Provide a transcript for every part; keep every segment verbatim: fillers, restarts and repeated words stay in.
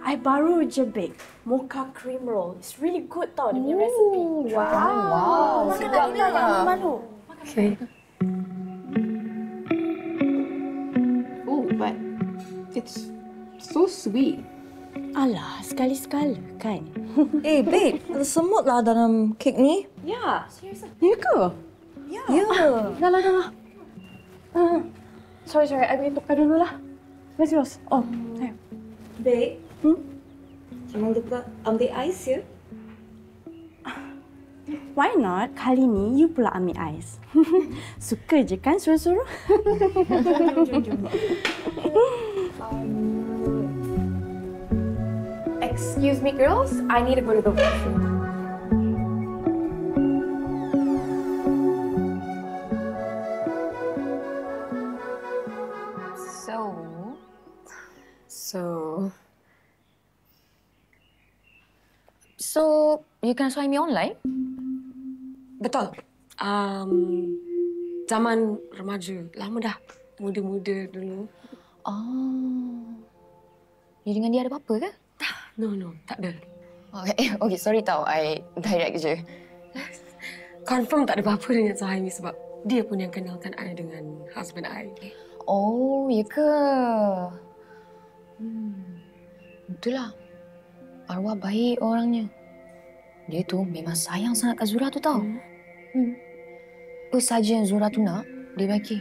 I baru je bake mocha cream roll. It's really good tau, dia punya recipe. Wow. Wow. Makan tak Anita, jangan malu. Okay. Oh, but it's so sweet. Alah, sekali-sekala kan? Eh, babe, ada semut lah dalam kek ni. Ya, seriously. Ya ke? Ya. Ya. Dah lah, dah lah. Uh, sorry, sorry. I pergi tukar dulu lah. Where's yours? Oh, ayo. Babe, Hmm? jangan lupa ambil ais ya. Why not? Kali ni you pula ambil ais. Suka je kan suruh-suruh? Jom, jom, jom. Excuse me, girls. I need to go to the washroom. So, so, so you can find me online? Betul. Um, zaman remaja. Lama dah. Muda-muda dulu. Oh. You dengan dia ada apa-apa ke? No, no. Tak ada. Okay, okay, sorry tau. I direct je. Confirm tak ada apa-apa dengan Sohaimy sebab dia pun yang kenalkan I dengan husband I. Oh, ya ke? Hmm. Itulah. Arwah baik orangnya. Dia tu memang sayang sangat kat Zurra tu tau. Hmm. Hmm. Apa saja yang Zurra tu nak, dia bagi.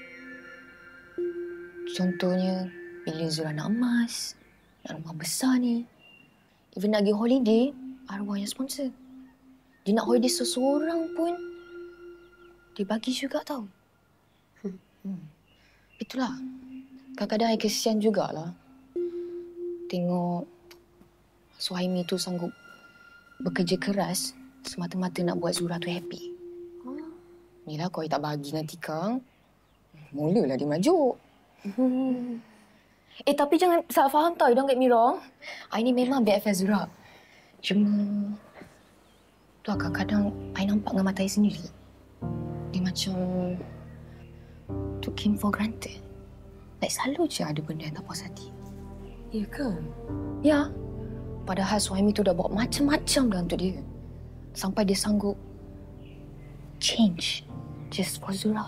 Contohnya, bila Zurra nak emas, nak rumah besar ni. Even nak pergi holiday, arwah yang sponsor. Dia nak holiday seseorang pun, dia bagi juga tau. Hmm. Hmm. Itulah. Kadang-kadang I kesian jugalah. Tengok Sohaimy tu sanggup bekerja keras semata-mata nak buat Zurra tu happy. Oh. Inilah kalau I tak bagi dengan tikang, mulalah dia merajuk. Hmm. Eh, tapi jangan salah faham tau. Don't get me wrong. I ni memang B F F Zurra. Cuma tu kadang-kadang I nampak dengan mata I sendiri. Dia macam took him for granted. Like selalu je ada benda yang tak puas hati. Ya ke? Ya. Padahal Sohaimy tu dah buat macam-macam dah untuk dia. Sampai dia sanggup change just for Zurra.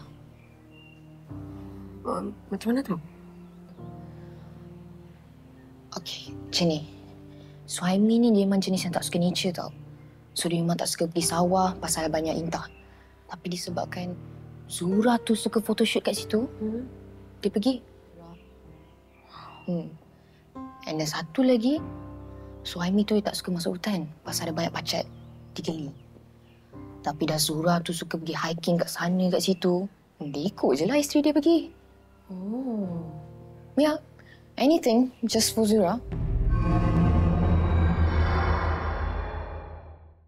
Um, macam mana tu? Okey, macam ni. Sohaimy ni dia memang jenis yang tak suka nature tau. So dia memang tak suka pergi sawah pasal banyak intah. Tapi disebabkan Zurra tu suka photoshoot kat situ, hmm. dia pergi. Hmm. And then satu lagi, Sohaimy tu dia tak suka masuk hutan pasal ada banyak pacat di geli. Tapi dah Zurra tu suka pergi hiking kat sana kat situ, dia ikut je lah isteri dia pergi. Oh. Ya, anything just for Zurra.